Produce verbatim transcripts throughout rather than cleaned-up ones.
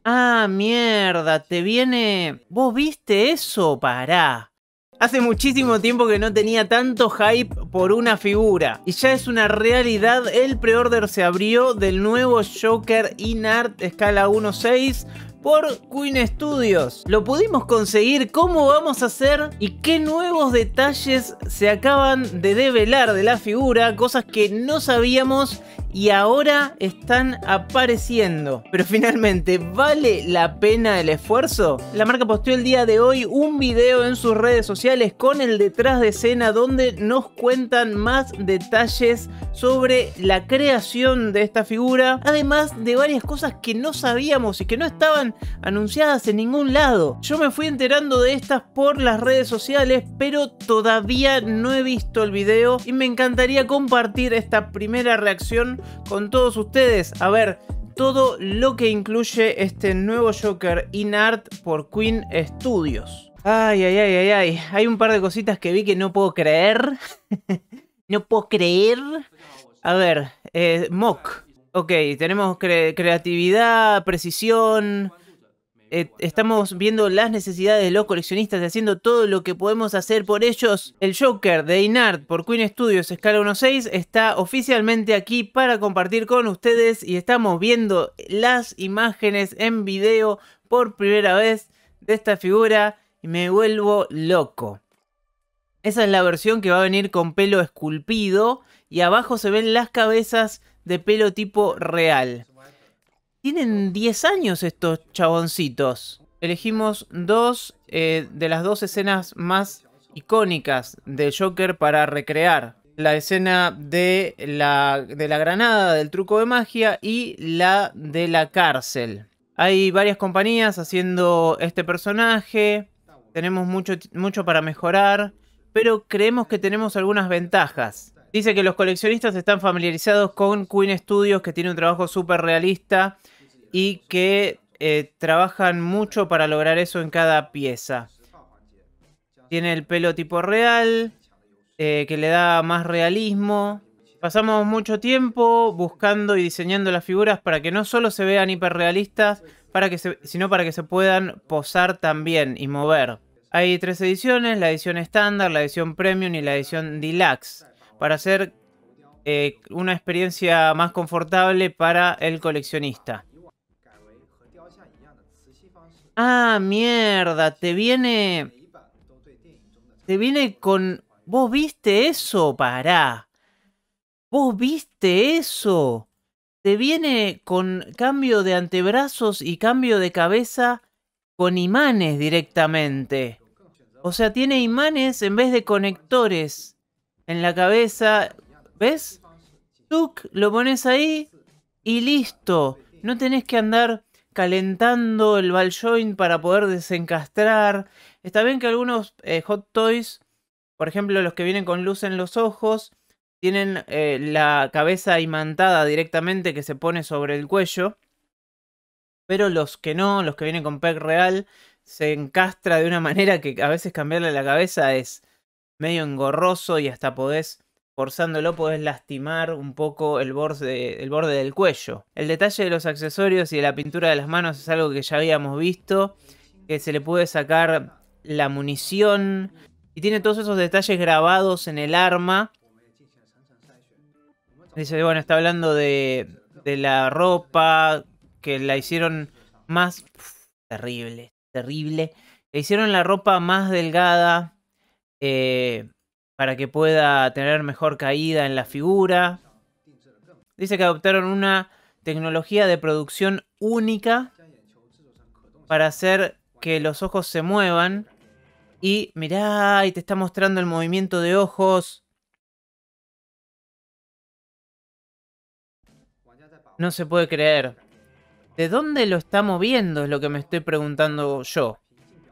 Ah, mierda, te viene... ¿Vos viste eso? Pará. Hace muchísimo tiempo que no tenía tanto hype por una figura. Y ya es una realidad, el pre-order se abrió del nuevo Joker InArt escala uno seis por Queen Studios. Lo pudimos conseguir, ¿cómo vamos a hacer? ¿Y qué nuevos detalles se acaban de develar de la figura? Cosas que no sabíamos y ahora están apareciendo. Pero finalmente, ¿vale la pena el esfuerzo? La marca posteó el día de hoy un video en sus redes sociales con el detrás de escena donde nos cuentan más detalles sobre la creación de esta figura, además de varias cosas que no sabíamos y que no estaban anunciadas en ningún lado. Yo me fui enterando de estas por las redes sociales, pero todavía no he visto el video y me encantaría compartir esta primera reacción con todos ustedes. A ver, todo lo que incluye este nuevo Joker InArt por Queen Studios. Ay, ay, ay, ay, ay. Hay un par de cositas que vi que no puedo creer. No puedo creer. A ver, eh, mock. Ok, tenemos cre creatividad, precisión. Eh, estamos viendo las necesidades de los coleccionistas y haciendo todo lo que podemos hacer por ellos. El Joker de InArt por Queen Studios escala uno seis está oficialmente aquí para compartir con ustedes y estamos viendo las imágenes en video por primera vez de esta figura y me vuelvo loco. Esa es la versión que va a venir con pelo esculpido y abajo se ven las cabezas de pelo tipo real. Tienen diez años estos chaboncitos. Elegimos dos eh, de las dos escenas más icónicas del Joker para recrear. La escena de la, de la granada, del truco de magia y la de la cárcel. Hay varias compañías haciendo este personaje. Tenemos mucho, mucho para mejorar, pero creemos que tenemos algunas ventajas. Dice que los coleccionistas están familiarizados con Queen Studios, que tiene un trabajo súper realista y que eh, trabajan mucho para lograr eso en cada pieza. Tiene el pelo tipo real, eh, que le da más realismo. Pasamos mucho tiempo buscando y diseñando las figuras para que no solo se vean hiperrealistas, para que se, sino para que se puedan posar también y mover. Hay tres ediciones, la edición estándar, la edición premium y la edición deluxe, para hacer eh, una experiencia más confortable para el coleccionista. Ah, mierda, te viene... Te viene con... ¿Vos viste eso? Pará. ¿Vos viste eso? Te viene con cambio de antebrazos y cambio de cabeza con imanes directamente. O sea, tiene imanes en vez de conectores en la cabeza. ¿Ves? Tuc, lo pones ahí y listo. No tenés que andar calentando el ball joint para poder desencastrar. Está bien que algunos eh, Hot Toys, por ejemplo los que vienen con luz en los ojos, tienen eh, la cabeza imantada directamente que se pone sobre el cuello. Pero los que no, los que vienen con peg real, se encastra de una manera que a veces cambiarle la cabeza es medio engorroso y hasta podés, forzándolo, podés lastimar un poco el borde, el borde del cuello. El detalle de los accesorios y de la pintura de las manos es algo que ya habíamos visto, que se le puede sacar la munición y tiene todos esos detalles grabados en el arma. Dice, bueno, está hablando de, de la ropa, que la hicieron más... Uf, terrible, terrible. Le hicieron la ropa más delgada eh, para que pueda tener mejor caída en la figura. Dice que adoptaron una tecnología de producción única para hacer que los ojos se muevan. Y mirá, y te está mostrando el movimiento de ojos. No se puede creer. ¿De dónde lo está moviendo? Es lo que me estoy preguntando yo. O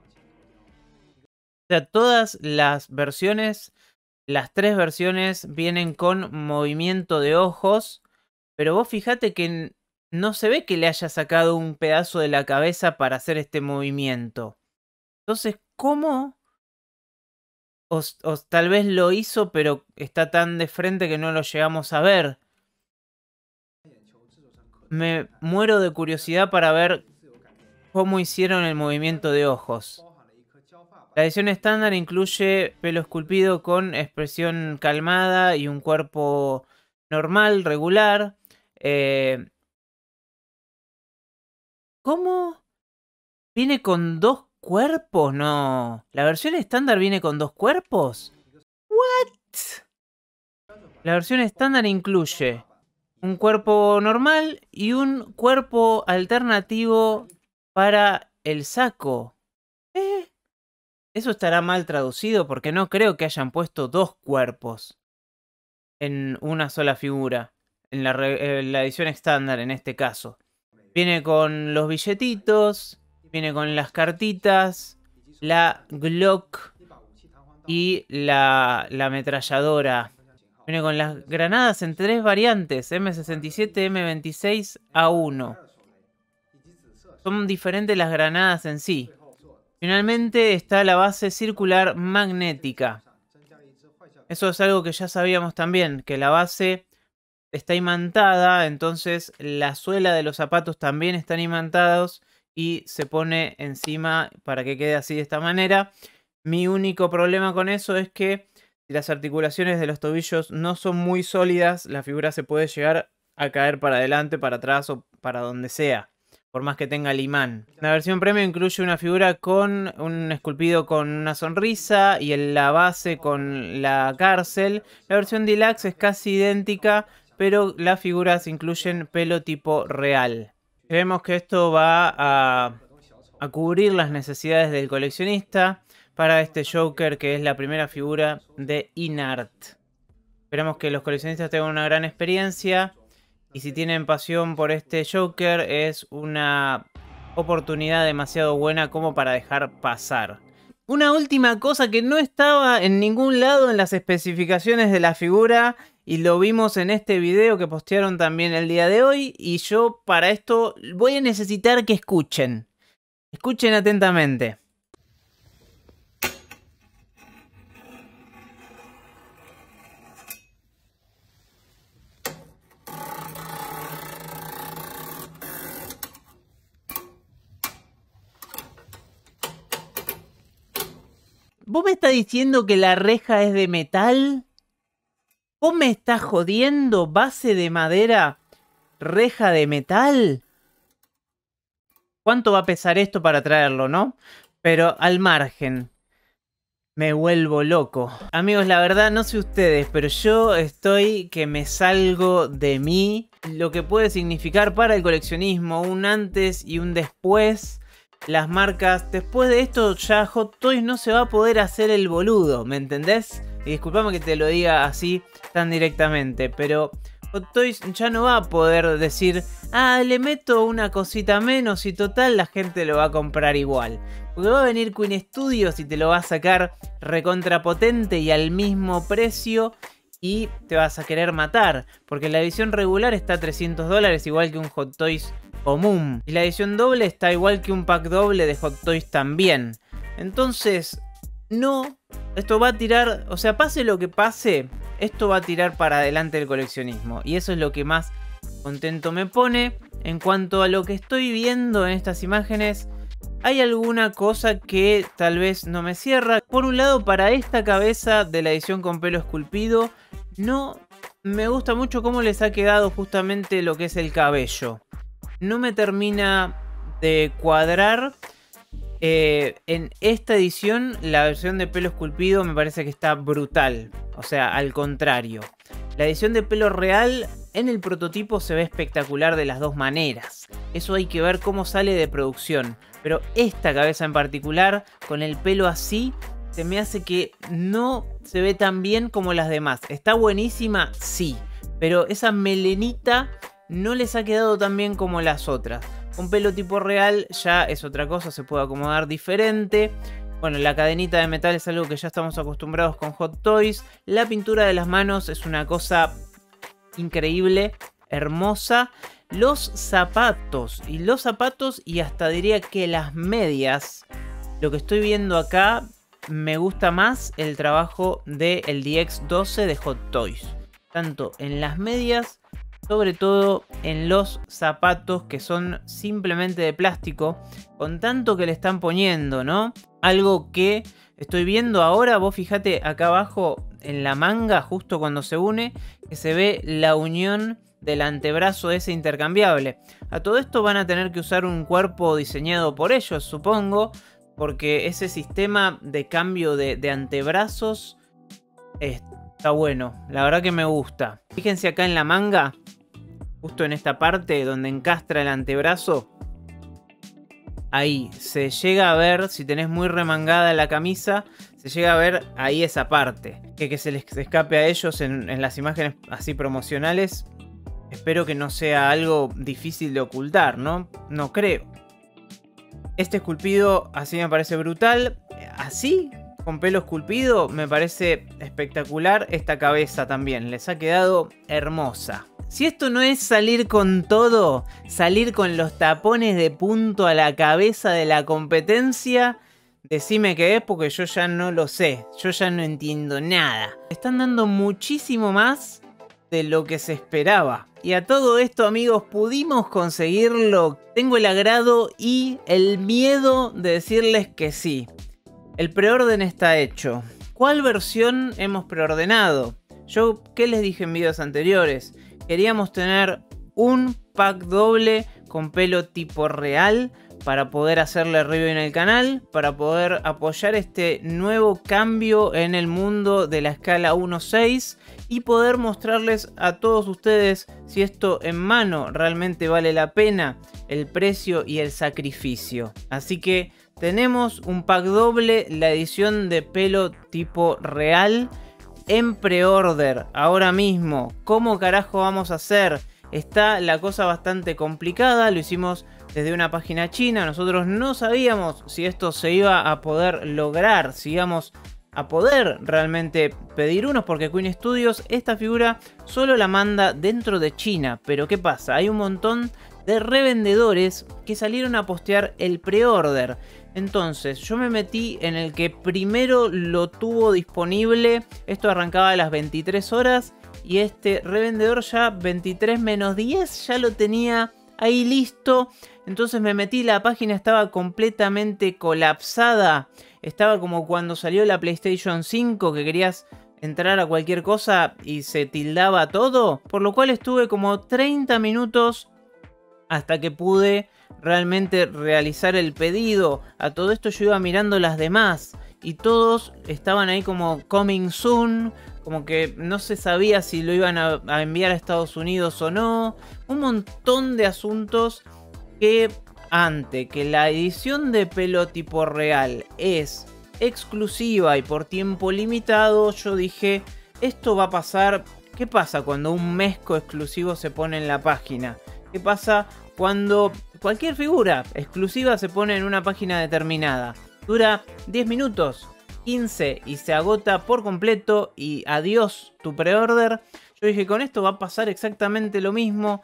sea, todas las versiones, las tres versiones vienen con movimiento de ojos. Pero vos fíjate que no se ve que le haya sacado un pedazo de la cabeza para hacer este movimiento. Entonces, ¿cómo? O, o tal vez lo hizo, pero está tan de frente que no lo llegamos a ver. Me muero de curiosidad para ver cómo hicieron el movimiento de ojos. La edición estándar incluye pelo esculpido con expresión calmada y un cuerpo normal, regular. Eh, ¿Cómo? ¿Viene con dos cuerpos? No. ¿La versión estándar viene con dos cuerpos? ¿What? La versión estándar incluye un cuerpo normal y un cuerpo alternativo para el saco. ¿Eh? Eso estará mal traducido porque no creo que hayan puesto dos cuerpos en una sola figura. En la, en la edición estándar en este caso. Viene con los billetitos, viene con las cartitas, la Glock y la, la ametralladora. Viene con las granadas en tres variantes, eme sesenta y siete, eme veintiséis, A uno. Son diferentes las granadas en sí. Finalmente está la base circular magnética. Eso es algo que ya sabíamos también, que la base está imantada, entonces la suela de los zapatos también están imantados y se pone encima para que quede así de esta manera. Mi único problema con eso es que si las articulaciones de los tobillos no son muy sólidas, la figura se puede llegar a caer para adelante, para atrás o para donde sea, por más que tenga el imán. La versión premium incluye una figura con un esculpido con una sonrisa y en la base con la cárcel. La versión deluxe es casi idéntica, pero las figuras incluyen pelo tipo real. Creemos que esto va a, a cubrir las necesidades del coleccionista para este Joker, que es la primera figura de InArt. Esperamos que los coleccionistas tengan una gran experiencia. Y si tienen pasión por este Joker, es una oportunidad demasiado buena como para dejar pasar. Una última cosa que no estaba en ningún lado en las especificaciones de la figura, y lo vimos en este video que postearon también el día de hoy, y yo para esto voy a necesitar que escuchen. Escuchen atentamente. ¿Vos me estás diciendo que la reja es de metal? ¿Vos me estás jodiendo? ¿Base de madera? ¿Reja de metal? ¿Cuánto va a pesar esto para traerlo, no? Pero al margen, me vuelvo loco. Amigos, la verdad, no sé ustedes, pero yo estoy que me salgo de mí. Lo que puede significar para el coleccionismo un antes y un después. Las marcas, después de esto ya Hot Toys no se va a poder hacer el boludo, ¿me entendés? Y disculpame que te lo diga así tan directamente, pero Hot Toys ya no va a poder decir, ah, le meto una cosita menos y total la gente lo va a comprar igual. Porque va a venir Queen Studios y te lo va a sacar recontrapotente y al mismo precio y te vas a querer matar. Porque la edición regular está a trescientos dólares, igual que un Hot Toys común. Y la edición doble está igual que un pack doble de Hot Toys también. Entonces, no, esto va a tirar, o sea, pase lo que pase, esto va a tirar para adelante el coleccionismo. Y eso es lo que más contento me pone. En cuanto a lo que estoy viendo en estas imágenes, hay alguna cosa que tal vez no me cierra. Por un lado, para esta cabeza de la edición con pelo esculpido, no me gusta mucho cómo les ha quedado justamente lo que es el cabello. No me termina de cuadrar. Eh, en esta edición la versión de pelo esculpido me parece que está brutal. O sea, al contrario. La edición de pelo real en el prototipo se ve espectacular de las dos maneras. Eso hay que ver cómo sale de producción. Pero esta cabeza en particular, con el pelo así, se me hace que no se ve tan bien como las demás. Está buenísima, sí. Pero esa melenita no les ha quedado tan bien como las otras. Con pelo tipo real ya es otra cosa, se puede acomodar diferente. Bueno, la cadenita de metal es algo que ya estamos acostumbrados con Hot Toys. La pintura de las manos es una cosa increíble, hermosa. Los zapatos, y los zapatos y hasta diría que las medias. Lo que estoy viendo acá, me gusta más el trabajo del D X doce de Hot Toys. Tanto en las medias sobre todo en los zapatos que son simplemente de plástico, con tanto que le están poniendo, ¿no? Algo que estoy viendo ahora, vos fíjate acá abajo en la manga, justo cuando se une, que se ve la unión del antebrazo ese intercambiable. A todo esto van a tener que usar un cuerpo diseñado por ellos, supongo, porque ese sistema de cambio de, de antebrazos está bueno, la verdad que me gusta. Fíjense acá en la manga, justo en esta parte donde encastra el antebrazo, ahí se llega a ver, si tenés muy remangada la camisa, se llega a ver ahí esa parte. Que, que se les escape a ellos en, en las imágenes así promocionales, espero que no sea algo difícil de ocultar, ¿no? No creo. Este esculpido así me parece brutal. Así, con pelo esculpido, me parece espectacular. Esta cabeza también, les ha quedado hermosa. Si esto no es salir con todo, salir con los tapones de punto a la cabeza de la competencia, decime qué es, porque yo ya no lo sé. Yo ya no entiendo nada. Están dando muchísimo más de lo que se esperaba. Y a todo esto, amigos, pudimos conseguirlo. Tengo el agrado y el miedo de decirles que sí. El preorden está hecho. ¿Cuál versión hemos preordenado? Yo, ¿qué les dije en videos anteriores? Queríamos tener un pack doble con pelo tipo real para poder hacerle review en el canal, para poder apoyar este nuevo cambio en el mundo de la escala uno seis y poder mostrarles a todos ustedes si esto en mano realmente vale la pena, el precio y el sacrificio. Así que tenemos un pack doble, la edición de pelo tipo real en pre-order ahora mismo. ¿Cómo carajo vamos a hacer? Está la cosa bastante complicada, lo hicimos desde una página china. Nosotros no sabíamos si esto se iba a poder lograr, si íbamos a poder realmente pedir unos, porque Queen Studios esta figura solo la manda dentro de China. Pero ¿qué pasa? Hay un montón de revendedores que salieron a postear el pre-order. Entonces yo me metí en el que primero lo tuvo disponible. Esto arrancaba a las veintitrés horas y este revendedor ya veintitrés menos diez ya lo tenía ahí listo. Entonces me metí, la página estaba completamente colapsada. Estaba como cuando salió la PlayStation cinco, que querías entrar a cualquier cosa y se tildaba todo. Por lo cual estuve como treinta minutos hasta que pude realmente realizar el pedido. A todo esto yo iba mirando las demás y todos estaban ahí como coming soon, como que no se sabía si lo iban a, a enviar a Estados Unidos o no. Un montón de asuntos que, ante que la edición de pelo tipo real es exclusiva y por tiempo limitado, yo dije, esto va a pasar. ¿Qué pasa cuando un mezco exclusivo se pone en la página? ¿Qué pasa cuando cualquier figura exclusiva se pone en una página determinada? Dura diez minutos, quince y se agota por completo y adiós tu pre-order. Yo dije, con esto va a pasar exactamente lo mismo.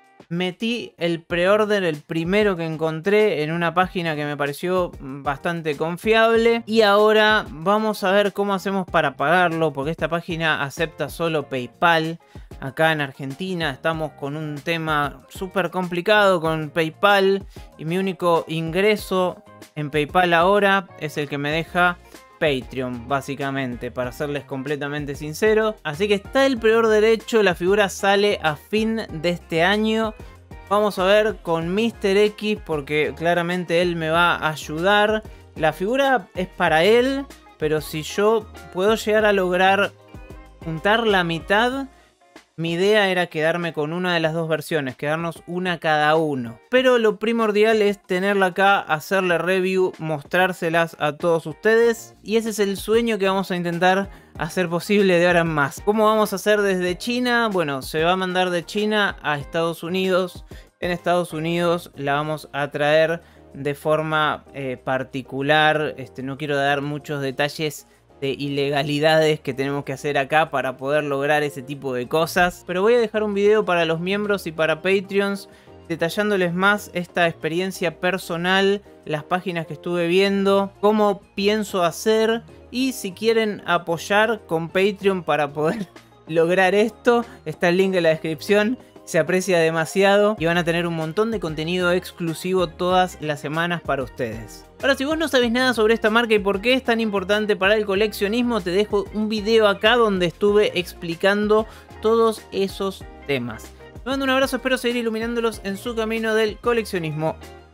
Metí el pre-order, el primero que encontré, en una página que me pareció bastante confiable. Y ahora vamos a ver cómo hacemos para pagarlo, porque esta página acepta solo PayPal. Acá en Argentina estamos con un tema súper complicado con PayPal. Y mi único ingreso en PayPal ahora es el que me deja Patreon, básicamente, para serles completamente sincero. Así que está el pre-order hecho, la figura sale a fin de este año. Vamos a ver con míster X, porque claramente él me va a ayudar. La figura es para él, pero si yo puedo llegar a lograr juntar la mitad, mi idea era quedarme con una de las dos versiones, quedarnos una cada uno. Pero lo primordial es tenerla acá, hacerle review, mostrárselas a todos ustedes. Y ese es el sueño que vamos a intentar hacer posible de ahora en más. ¿Cómo vamos a hacer desde China? Bueno, se va a mandar de China a Estados Unidos. En Estados Unidos la vamos a traer de forma eh, particular. Este, no quiero dar muchos detalles de ilegalidades que tenemos que hacer acá para poder lograr ese tipo de cosas. Pero voy a dejar un video para los miembros y para Patreons detallándoles más esta experiencia personal, las páginas que estuve viendo, cómo pienso hacer y si quieren apoyar con Patreon para poder lograr esto, está el link en la descripción. se aprecia demasiado y van a tener un montón de contenido exclusivo todas las semanas para ustedes. Ahora, si vos no sabés nada sobre esta marca y por qué es tan importante para el coleccionismo, te dejo un video acá donde estuve explicando todos esos temas. Les mando un abrazo, espero seguir iluminándolos en su camino del coleccionismo.